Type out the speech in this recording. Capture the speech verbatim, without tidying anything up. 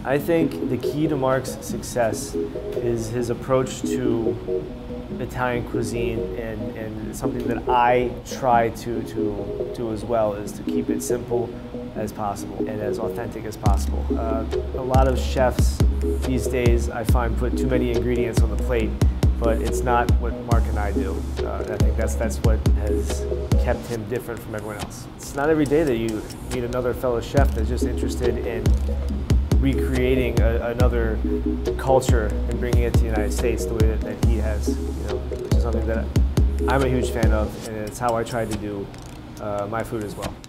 I think the key to Mark's success is his approach to Italian cuisine, and, and something that I try to, to do as well is to keep it simple as possible and as authentic as possible. Uh, a lot of chefs these days I find put too many ingredients on the plate, but it's not what Mark and I do. Uh, I think that's, that's what has kept him different from everyone else. It's not every day that you meet another fellow chef that's just interested in recreating a, another culture and bringing it to the United States the way that, that he has, you know, which is something that I'm a huge fan of, and it's how I try to do uh, my food as well.